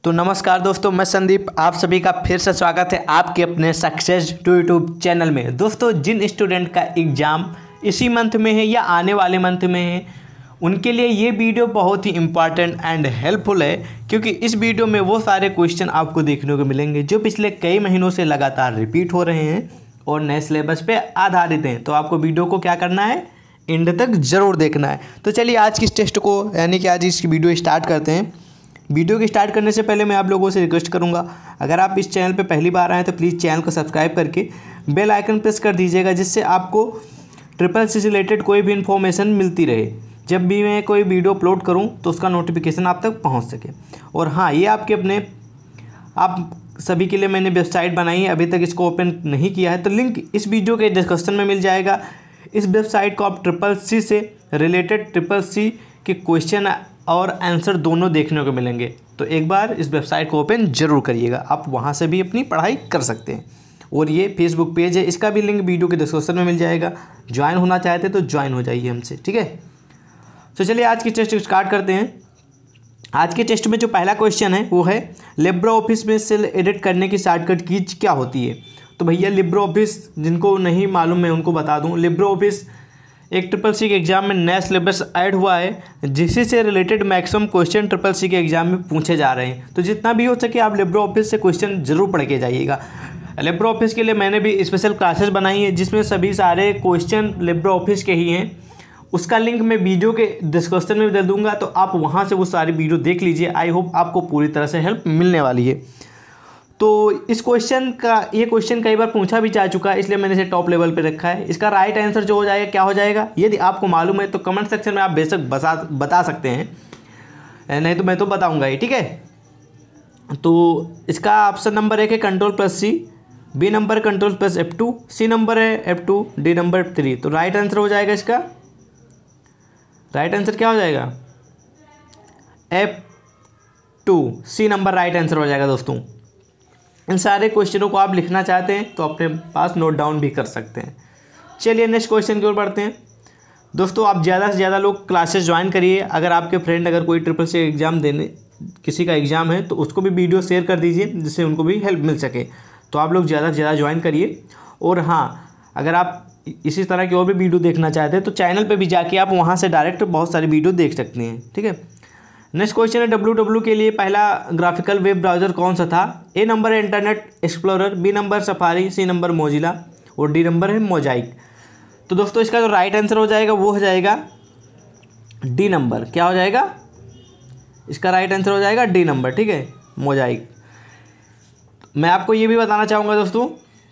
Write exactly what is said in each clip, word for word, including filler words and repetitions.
तो नमस्कार दोस्तों, मैं संदीप, आप सभी का फिर से स्वागत है आपके अपने सक्सेस टू यूट्यूब चैनल में। दोस्तों, जिन स्टूडेंट का एग्ज़ाम इसी मंथ में है या आने वाले मंथ में है, उनके लिए ये वीडियो बहुत ही इम्पॉर्टेंट एंड हेल्पफुल है, क्योंकि इस वीडियो में वो सारे क्वेश्चन आपको देखने को मिलेंगे जो पिछले कई महीनों से लगातार रिपीट हो रहे हैं और नए सिलेबस पे आधारित हैं। तो आपको वीडियो को क्या करना है, एंड तक ज़रूर देखना है। तो चलिए आज की इस टेस्ट को यानी कि आज इसकी वीडियो स्टार्ट करते हैं। वीडियो के स्टार्ट करने से पहले मैं आप लोगों से रिक्वेस्ट करूंगा, अगर आप इस चैनल पे पहली बार आए तो प्लीज़ चैनल को सब्सक्राइब करके बेल आइकन प्रेस कर दीजिएगा, जिससे आपको ट्रिपल सी से रिलेटेड कोई भी इन्फॉर्मेशन मिलती रहे। जब भी मैं कोई वीडियो अपलोड करूं तो उसका नोटिफिकेशन आप तक पहुंच सके। और हाँ, ये आपके अपने आप सभी के लिए मैंने वेबसाइट बनाई है, अभी तक इसको ओपन नहीं किया है तो लिंक इस वीडियो के डिस्क्रिप्शन में मिल जाएगा। इस वेबसाइट को आप ट्रिपल सी से रिलेटेड ट्रिपल सी के क्वेश्चन और आंसर दोनों देखने को मिलेंगे। तो एक बार इस वेबसाइट को ओपन जरूर करिएगा, आप वहां से भी अपनी पढ़ाई कर सकते हैं। और ये फेसबुक पेज है, इसका भी लिंक वीडियो के डिस्क्रिप्शन में मिल जाएगा। ज्वाइन होना चाहते तो ज्वाइन हो जाइए हमसे, ठीक है। तो चलिए आज की टेस्ट स्टार्ट करते हैं। आज के टेस्ट में जो पहला क्वेश्चन है वो है लिब्रे ऑफिस में सेल एडिट करने की शॉर्टकट कीज क्या होती है। तो भैया लिब्रे ऑफिस जिनको नहीं मालूम मैं उनको बता दूं, लिब्रे ऑफिस एक ट्रिपल सी के एग्ज़ाम में नया सिलेबस ऐड हुआ है, जिससे से related maximum question triple C के एग्ज़ाम में पूछे जा रहे हैं। तो जितना भी हो सके आप लिब्रे ऑफिस से क्वेश्चन जरूर पढ़ के जाइएगा। लिब्रे ऑफिस के लिए मैंने भी स्पेशल क्लासेस बनाई है, जिसमें सभी सारे क्वेश्चन लिब्रे ऑफिस के ही हैं। उसका लिंक मैं वीडियो के डिस्क्रिप्शन में दे दूंगा, तो आप वहाँ से वो सारी वीडियो देख लीजिए। आई होप आपको पूरी तरह से हेल्प मिलने वाली है। तो इस क्वेश्चन का ये क्वेश्चन कई बार पूछा भी जा चुका है, इसलिए मैंने इसे टॉप लेवल पे रखा है। इसका राइट आंसर जो हो जाएगा क्या हो जाएगा, यदि आपको मालूम है तो कमेंट सेक्शन में आप बेशक बता बता सकते हैं, नहीं तो मैं तो बताऊंगा ही, ठीक है। तो इसका ऑप्शन नंबर एक है control plus C, B number control plus F two, C number है F two, D number F three. तो राइट आंसर हो जाएगा इसका, राइट आंसर क्या हो जाएगा, F two, C number right answer हो जाएगा। दोस्तों, इन सारे क्वेश्चनों को आप लिखना चाहते हैं तो अपने पास नोट डाउन भी कर सकते हैं। चलिए नेक्स्ट क्वेश्चन की ओर बढ़ते हैं। दोस्तों, आप ज़्यादा से ज़्यादा लोग क्लासेस ज्वाइन करिए। अगर आपके फ्रेंड अगर कोई ट्रिपल सी एग्ज़ाम देने किसी का एग्ज़ाम है तो उसको भी वीडियो शेयर कर दीजिए, जिससे उनको भी हेल्प मिल सके। तो आप लोग ज़्यादा से ज़्यादा ज्वाइन करिए। और हाँ, अगर आप इसी तरह की और भी वीडियो देखना चाहते हैं तो चैनल पर भी जाके आप वहाँ से डायरेक्ट बहुत सारी वीडियो देख सकते हैं, ठीक है। नेक्स्ट क्वेश्चन है डब्ल्यू डब्ल्यू के लिए पहला ग्राफिकल वेब ब्राउज़र कौन सा था। ए नंबर है Internet Explorer, B number Safari, C number Mozilla और डी नंबर है मोजाइक। तो दोस्तों, इसका जो राइट आंसर हो जाएगा वो हो जाएगा डी नंबर। क्या हो जाएगा, इसका राइट आंसर हो जाएगा डी नंबर, ठीक है, मोजाइक। मैं आपको ये भी बताना चाहूँगा दोस्तों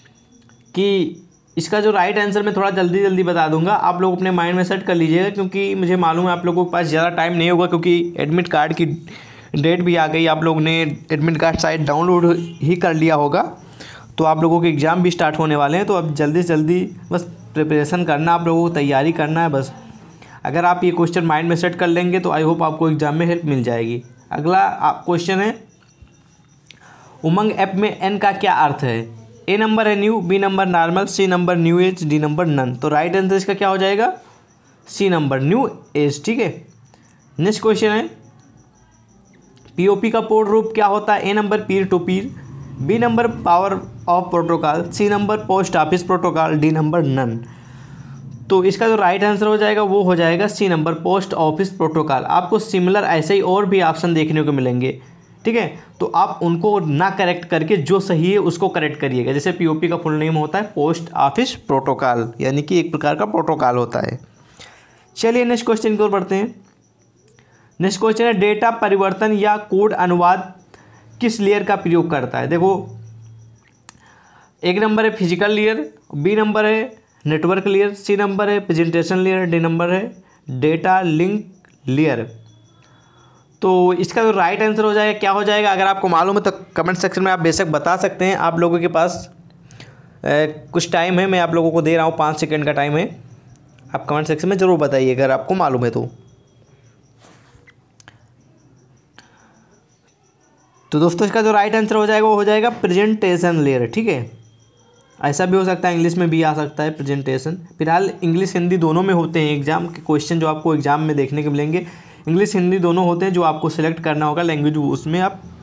कि इसका जो राइट आंसर मैं थोड़ा जल्दी जल्दी बता दूंगा, आप लोग अपने माइंड में सेट कर लीजिएगा, क्योंकि मुझे मालूम है आप लोगों के पास ज़्यादा टाइम नहीं होगा, क्योंकि एडमिट कार्ड की डेट भी आ गई। आप लोग ने एडमिट कार्ड शायद डाउनलोड ही कर लिया होगा, तो आप लोगों के एग्ज़ाम भी स्टार्ट होने वाले हैं। तो अब जल्दी से जल्दी बस प्रिपरेशन करना, आप लोगों को तैयारी करना है बस। अगर आप ये क्वेश्चन माइंड में सेट कर लेंगे तो आई होप आपको एग्ज़ाम में हेल्प मिल जाएगी। अगला क्वेश्चन है उमंग ऐप में एन का क्या अर्थ है। ए नंबर है new, B number normal, C number new age, D number none. तो राइट आंसर इसका क्या हो जाएगा, सी नंबर न्यू एज, ठीक है। नेक्स्ट क्वेश्चन है पीओपी का पूर्ण रूप क्या होता है। A number peer to peer, B number power of protocol, C number post office protocol, D number none. तो इसका जो राइट आंसर हो जाएगा वो हो जाएगा C number post office protocol. आपको सिमिलर ऐसे ही और भी ऑप्शन देखने को मिलेंगे, ठीक है। तो आप उनको ना करेक्ट करके जो सही है उसको करेक्ट करिएगा। जैसे पीओपी का फुल नेम होता है पोस्ट ऑफिस प्रोटोकॉल, यानी कि एक प्रकार का प्रोटोकॉल होता है। चलिए नेक्स्ट क्वेश्चन की ओर बढ़ते हैं। नेक्स्ट क्वेश्चन है डेटा परिवर्तन या कोड अनुवाद किस लेयर का प्रयोग करता है। देखो, एक नंबर है फिजिकल लेयर, बी नंबर है नेटवर्क लेयर, सी नंबर है प्रेजेंटेशन लेयर, डी नंबर है डेटा लिंक लेयर। तो इसका जो राइट आंसर हो जाएगा क्या हो जाएगा, अगर आपको मालूम है तो कमेंट सेक्शन में आप बेशक बता सकते हैं। आप लोगों के पास ए, कुछ टाइम है, मैं आप लोगों को दे रहा हूँ, पाँच सेकंड का टाइम है। आप कमेंट सेक्शन में ज़रूर बताइए अगर आपको मालूम है तो। तो दोस्तों, इसका जो राइट आंसर हो जाएगा वो हो जाएगा प्रेजेंटेशन लेयर, ठीक है। ऐसा भी हो सकता है, इंग्लिश में भी आ सकता है प्रेजेंटेशन। फिलहाल इंग्लिश हिंदी दोनों में होते हैं एग्जाम के क्वेश्चन, जो आपको एग्जाम में देखने को मिलेंगे इंग्लिश हिंदी दोनों होते हैं। जो आपको सिलेक्ट करना होगा लैंग्वेज, उसमें आप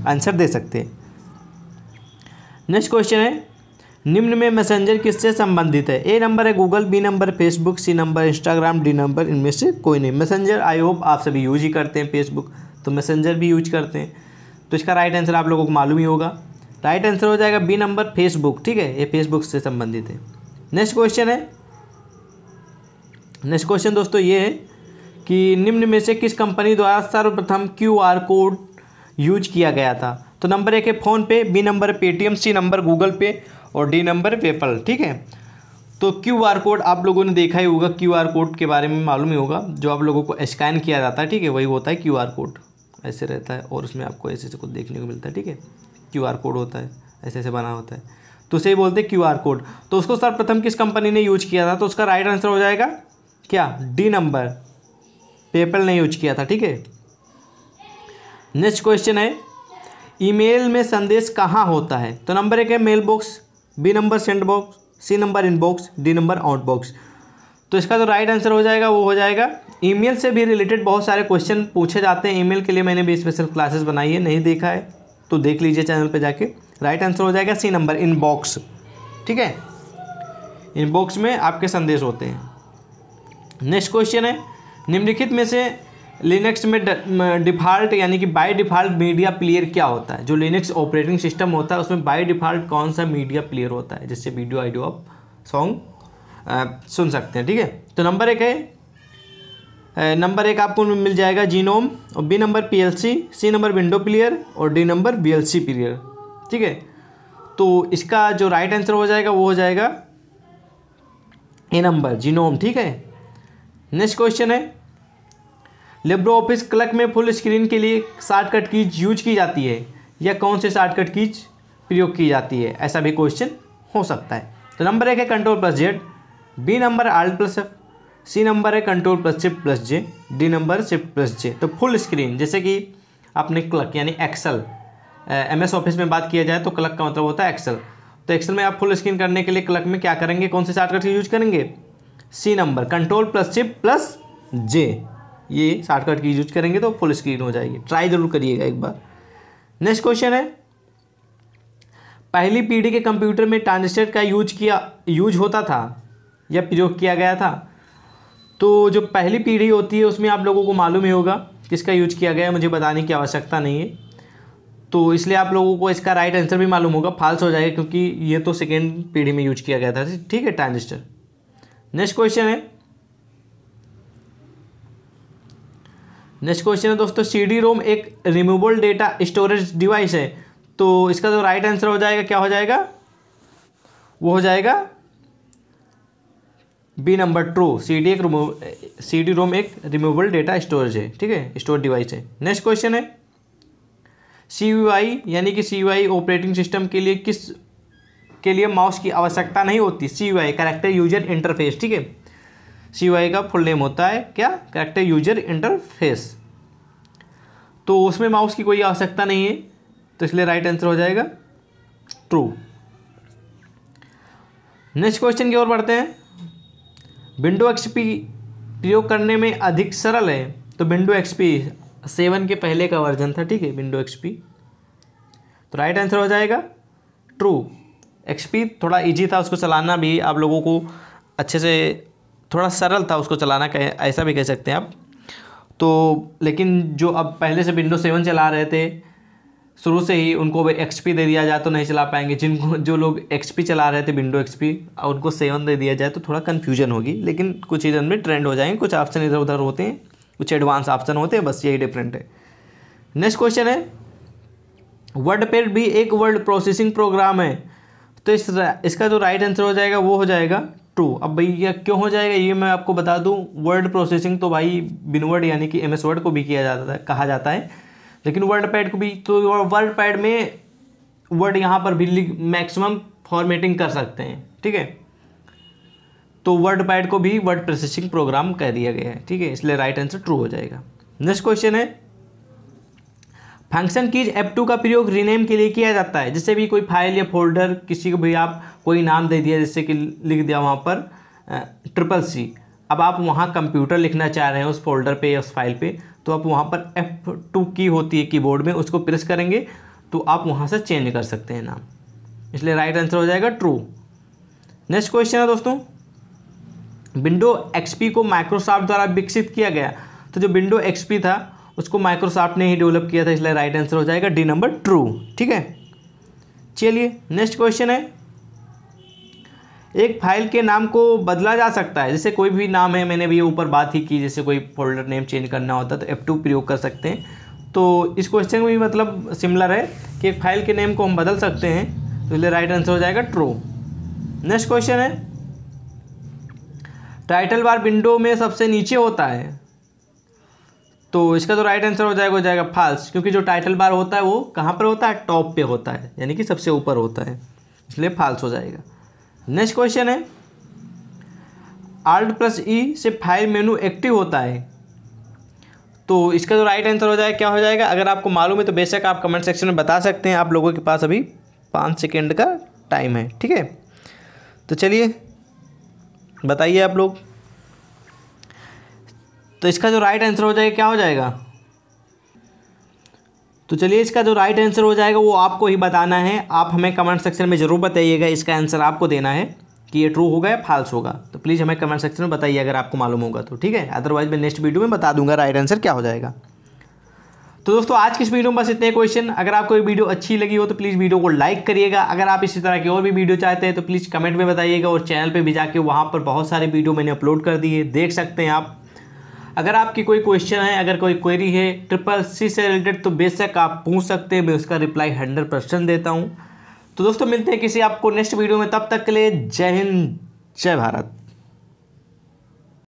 आंसर दे सकते हैं। नेक्स्ट क्वेश्चन है, निम्न में मैसेंजर किससे संबंधित है? ए नंबर है Google, B number Facebook, C number Instagram, D number इनमें से कोई नहीं। मैसेंजर आई होप आप सभी यूज ही करते हैं, फेसबुक तो मैसेंजर भी यूज करते हैं, तो इसका राइट आंसर आप लोगों को मालूम ही होगा। राइट आंसर हो जाएगा बी नंबर फेसबुक, ठीक है, ये फेसबुक से संबंधित है। नेक्स्ट क्वेश्चन है, नेक्स्ट क्वेश्चन दोस्तों ये है कि निम्न में से किस कंपनी द्वारा सर्वप्रथम क्यू आर कोड यूज किया गया था? तो नंबर एक है PhonePe, B number Paytm, C number Google Pay और डी नंबर पेपल, ठीक है। तो क्यू आर कोड आप लोगों ने देखा ही होगा, क्यू आर कोड के बारे में मालूम ही होगा, जो आप लोगों को स्कैन किया जाता है, ठीक है, वही होता है क्यू आर कोड। ऐसे रहता है और उसमें आपको ऐसे ऐसे कुछ देखने को मिलता है, ठीक है, क्यू आर कोड होता है, ऐसे ऐसे बना होता है, तो उसे बोलते हैं क्यू आर कोड। तो उसको सर्वप्रथम किस कंपनी ने यूज किया था? तो उसका राइट आंसर हो जाएगा क्या? डी नंबर, पेपल ने यूज किया था, ठीक है। नेक्स्ट क्वेश्चन है, ईमेल में संदेश कहाँ होता है? तो नंबर एक है mailbox, B number send box, C number inbox, D number outbox. तो इसका जो राइट आंसर हो जाएगा वो हो जाएगा, ईमेल से भी रिलेटेड बहुत सारे क्वेश्चन पूछे जाते हैं। ईमेल के लिए मैंने भी स्पेशल क्लासेस बनाई है, नहीं देखा है तो देख लीजिए चैनल पे जाके। राइट आंसर हो जाएगा सी नंबर इनबॉक्स, ठीक है, इनबॉक्स में आपके संदेश होते हैं। नेक्स्ट क्वेश्चन है, निम्नलिखित में से लिनक्स में डिफ़ॉल्ट यानी कि बाय डिफ़ॉल्ट मीडिया प्लेयर क्या होता है? जो लिनक्स ऑपरेटिंग सिस्टम होता है उसमें बाय डिफ़ॉल्ट कौन सा मीडिया प्लेयर होता है जिससे वीडियो ऑडियो आप सॉन्ग सुन सकते हैं, ठीक है। तो नंबर एक है, नंबर एक आपको मिल जाएगा जीनोम, और B number PLC, C number window player और डी नंबर वीएलसी प्लेयर, ठीक है। तो इसका जो राइट आंसर हो जाएगा वो हो जाएगा ए नंबर जीनोम, ठीक है। नेक्स्ट क्वेश्चन है, लिब्रो ऑफिस क्लर्क में फुल स्क्रीन के लिए शॉर्टकट कीज यूज की जाती है या कौन से शॉर्टकट कीज प्रयोग की जाती है? ऐसा भी क्वेश्चन हो सकता है। तो नंबर एक है control plus Z, B number alt plus F, C number है control plus shift plus J, D number shift plus J. तो फुल स्क्रीन जैसे कि आपने क्लर्क यानी एक्सेल, एम एस ऑफिस में बात किया जाए तो क्लर्क का मतलब होता है एक्सेल। तो एक्सेल में आप फुल स्क्रीन करने के लिए क्लर्क में क्या करेंगे, कौन से शॉर्टकट की यूज करेंगे? C number control plus shift plus J, ये शॉर्टकट की यूज करेंगे तो फुल स्क्रीन हो जाएगी। ट्राई जरूर करिएगा एक बार। नेक्स्ट क्वेश्चन है, पहली पीढ़ी के कंप्यूटर में ट्रांजिस्टर का यूज किया यूज होता था या प्रयोग किया गया था? तो जो पहली पीढ़ी होती है उसमें आप लोगों को मालूम ही होगा किसका यूज किया गया है, मुझे बताने की आवश्यकता नहीं है, तो इसलिए आप लोगों को इसका राइट आंसर भी मालूम होगा, फाल्स हो जाएगा क्योंकि ये तो सेकेंड पीढ़ी में यूज किया गया था, ठीक है, ट्रांजिस्टर। नेक्स्ट क्वेश्चन है, नेक्स्ट क्वेश्चन है दोस्तों, सी डी रोम एक रिमूवेबल डेटा स्टोरेज डिवाइस है, तो इसका जो राइट आंसर हो जाएगा क्या हो जाएगा? वो हो जाएगा B number true, C D एक रिमूव सी डी रोम एक रिमूवेबल डेटा स्टोरेज है, ठीक है, स्टोर डिवाइस है। नेक्स्ट क्वेश्चन है, सी यू आई यानी कि C U I operating system के लिए किस के लिए माउस की आवश्यकता नहीं होती? C U I character user interface, ठीक है, सी यू आई का फुल नेम होता है क्या? Character user interface. तो उसमें माउस की कोई आवश्यकता नहीं है, तो इसलिए राइट आंसर हो जाएगा ट्रू। नेक्स्ट क्वेश्चन की ओर बढ़ते हैं, विंडो एक्सपी प्रयोग करने में अधिक सरल है? तो विंडो एक्सपी सेवन के पहले का वर्जन था, ठीक है, विंडो एक्सपी, तो राइट आंसर हो जाएगा ट्रू। एक्सपी थोड़ा इजी था, उसको चलाना भी आप लोगों को अच्छे से, थोड़ा सरल था उसको चलाना, कह ऐसा भी कह सकते हैं आप। तो लेकिन जो अब पहले से विंडो सेवन चला रहे थे शुरू से ही, उनको एक्सपी दे दिया जाए तो नहीं चला पाएंगे। जिनको जो लोग एक्सपी चला रहे थे विंडो एक्सपी, और उनको सेवन दे दिया जाए तो थोड़ा कन्फ्यूजन होगी, लेकिन कुछ चीज़ों में ट्रेंड हो जाएंगे, कुछ ऑप्शन इधर उधर होते हैं, कुछ एडवांस ऑप्शन होते हैं, बस यही डिफरेंट है। नेक्स्ट क्वेश्चन है, वर्डपैड भी एक वर्ड प्रोसेसिंग प्रोग्राम है, तो इस इसका जो राइट आंसर हो जाएगा वो हो जाएगा ट्रू। अब भैया क्यों हो जाएगा ये मैं आपको बता दूं, वर्ड प्रोसेसिंग तो भाई विनवर्ड यानी कि एम एस वर्ड को भी किया जाता है, कहा जाता है, लेकिन वर्डपैड को भी, तो वर्डपैड में वर्ड यहाँ पर भी मैक्सिमम फॉर्मेटिंग कर सकते हैं, ठीक है, तो वर्डपैड को भी वर्ड प्रोसेसिंग प्रोग्राम कह दिया गया है, ठीक है, इसलिए राइट आंसर ट्रू हो जाएगा। नेक्स्ट क्वेश्चन है, फंक्शन कीज एफ टू का प्रयोग रीनेम के लिए किया जाता है? जैसे भी कोई फाइल या फोल्डर किसी को भी आप कोई नाम दे दिया, जैसे कि लिख दिया वहाँ पर ट्रिपल सी, अब आप वहाँ कंप्यूटर लिखना चाह रहे हैं उस फोल्डर पे या उस फाइल पे, तो आप वहाँ पर एफ टू की होती है कीबोर्ड में, उसको प्रेस करेंगे तो आप वहाँ से चेंज कर सकते हैं नाम, इसलिए राइट आंसर हो जाएगा ट्रू। नेक्स्ट क्वेश्चन है दोस्तों, विंडो एक्सपी को माइक्रोसॉफ्ट द्वारा विकसित किया गया। तो जो विंडो एक्सपी था उसको माइक्रोसॉफ्ट ने ही डेवलप किया था, इसलिए राइट आंसर हो जाएगा डी नंबर ट्रू। ठीक है, चलिए नेक्स्ट क्वेश्चन है, एक फाइल के नाम को बदला जा सकता है। जैसे कोई भी नाम है, मैंने अभी ऊपर बात ही की, जैसे कोई फोल्डर नेम चेंज करना होता है तो एफ टू प्रयोग कर सकते हैं। तो इस क्वेश्चन में भी मतलब सिमिलर है कि एक फाइल के नेम को हम बदल सकते हैं, तो इसलिए राइट आंसर हो जाएगा ट्रू। नेक्स्ट क्वेश्चन है, टाइटल बार विंडो में सबसे नीचे होता है। तो इसका जो राइट आंसर हो जाएगा हो जाएगा फॉल्स, क्योंकि जो टाइटल बार होता है वो कहाँ पर होता है, टॉप पे होता है, यानी कि सबसे ऊपर होता है, इसलिए फॉल्स हो जाएगा। नेक्स्ट क्वेश्चन है, आल्ट प्लस ई से फाइल मेनू एक्टिव होता है। तो इसका जो राइट आंसर हो जाएगा क्या हो जाएगा, अगर आपको मालूम है तो बेशक आप कमेंट सेक्शन में बता सकते हैं, आप लोगों के पास अभी पाँच सेकेंड का टाइम है। ठीक है, तो चलिए बताइए आप लोग। तो इसका जो राइट आंसर हो जाएगा क्या हो जाएगा, तो चलिए इसका जो राइट आंसर हो जाएगा वो आपको ही बताना है। आप हमें कमेंट सेक्शन में ज़रूर बताइएगा, इसका आंसर आपको देना है कि ये ट्रू होगा या फॉल्स होगा। तो प्लीज़ हमें कमेंट सेक्शन में बताइए अगर आपको मालूम होगा तो, ठीक है। अदरवाइज मैं नेक्स्ट वीडियो में बता दूंगा राइट आंसर क्या हो जाएगा। तो दोस्तों आज की इस वीडियो में बस इतने क्वेश्चन। अगर आपको ये वीडियो अच्छी लगी हो तो प्लीज़ वीडियो को लाइक करिएगा। अगर आप इसी तरह की और भी वीडियो चाहते हैं तो प्लीज़ कमेंट में बताइएगा, और चैनल पर भी जाके वहाँ पर बहुत सारे वीडियो मैंने अपलोड कर दिए, देख सकते हैं आप। अगर आपकी कोई क्वेश्चन है, अगर कोई क्वेरी है ट्रिपल सी से रिलेटेड, तो बेशक आप पूछ सकते हैं, मैं उसका रिप्लाई हंड्रेड परसेंट देता हूं। तो दोस्तों मिलते हैं किसी आपको नेक्स्ट वीडियो में, तब तक के लिए जय हिंद जय भारत।